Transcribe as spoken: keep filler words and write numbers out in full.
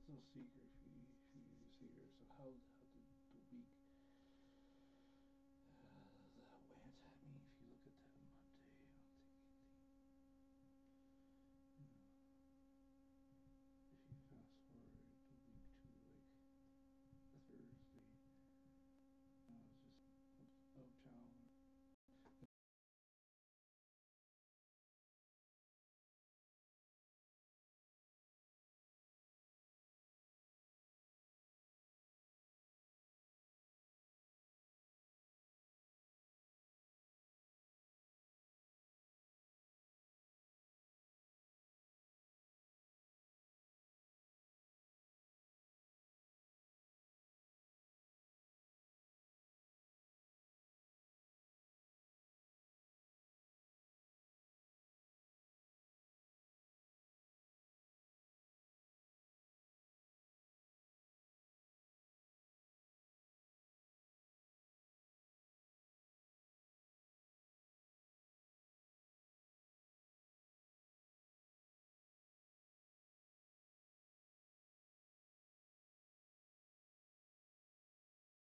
it's no secret if you if you say here. So how how did the week